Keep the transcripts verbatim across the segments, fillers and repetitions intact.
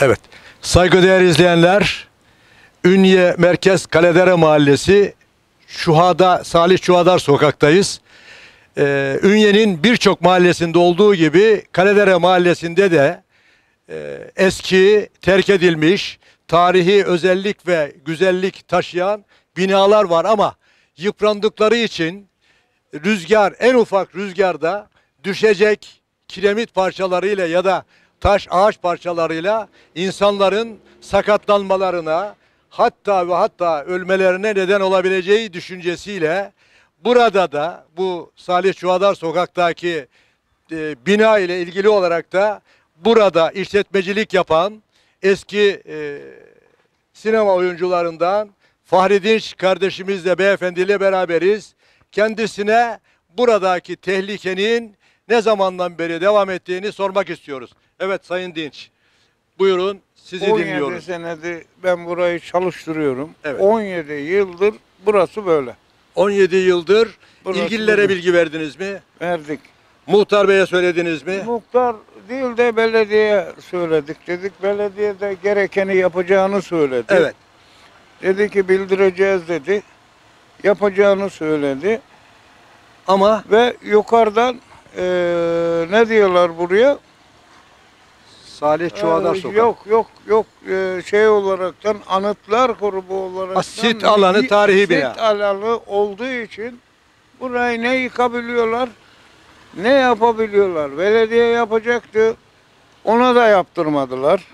Evet. Saygıdeğer izleyenler, Ünye Merkez Kaledere Mahallesi Şuhada, Salih Çuhadar sokaktayız. Ee, Ünye'nin birçok mahallesinde olduğu gibi Kaledere Mahallesi'nde de e, eski, terk edilmiş, tarihi özellik ve güzellik taşıyan binalar var ama yıprandıkları için rüzgar, en ufak rüzgarda düşecek kiremit parçalarıyla ya da taş ağaç parçalarıyla insanların sakatlanmalarına, hatta ve hatta ölmelerine neden olabileceği düşüncesiyle burada da bu Salih Çuhadar sokaktaki e, bina ile ilgili olarak da burada işletmecilik yapan eski e, sinema oyuncularından Fahri Dinç kardeşimizle, beyefendiyle beraberiz. Kendisine buradaki tehlikenin ne zamandan beri devam ettiğini sormak istiyoruz. Evet Sayın Dinç, buyurun, sizi dinliyoruz. on yedi senedir ben burayı çalıştırıyorum. Evet. on yedi yıldır burası böyle. on yedi yıldır Burası ilgililere böyle. bilgi verdiniz mi? Verdik. Muhtar Bey'e söylediniz mi? Muhtar değil de belediye söyledik dedik. Belediye de gerekeni yapacağını söyledi. Evet. Dedi ki bildireceğiz dedi. Yapacağını söyledi. Ama Ve yukarıdan eee, ne diyorlar buraya? Salih Çuhadar Ee, Sokak. Yok yok yok Ee, şey olaraktan anıtlar grubu olarak Ha, sit alanı, tarihi bina. Sit alanı olduğu için burayı ne yıkabiliyorlar ne yapabiliyorlar. Belediye yapacaktı. Ona da yaptırmadılar.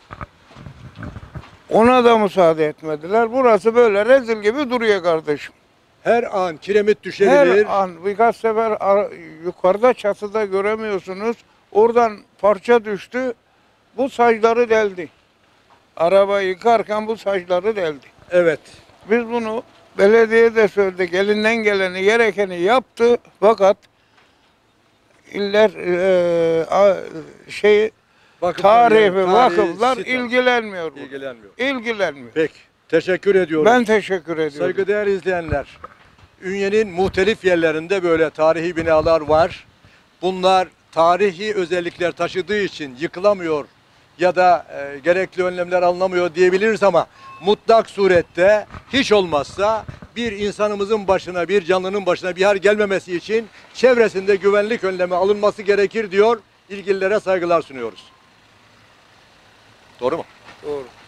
Ona da müsaade etmediler. Burası böyle rezil gibi duruyor kardeşim. Her an kiremit Her düşebilir. an birkaç sefer ara- yukarıda çatıda göremiyorsunuz. Oradan parça düştü. Bu saçları deldi. Araba yıkarken bu saçları deldi. Evet. Biz bunu belediye de söyledik. Elinden geleni gerekeni yaptı. Fakat iller e, a, şey Vakıflar, tarihi yani, tarihi vakıflar sit- ilgilenmiyor. burada. ilgilenmiyor. İlgilenmiyor. Peki. Teşekkür ediyorum. Ben teşekkür ediyorum. Saygıdeğer izleyenler, Ünye'nin muhtelif yerlerinde böyle tarihi binalar var. Bunlar tarihi özellikler taşıdığı için yıkılamıyor ya da e, gerekli önlemler alınamıyor diyebiliriz ama mutlak surette hiç olmazsa bir insanımızın başına, bir canlının başına bir hal gelmemesi için çevresinde güvenlik önlemi alınması gerekir diyor. İlgililere saygılar sunuyoruz. Doğru mu? Doğru.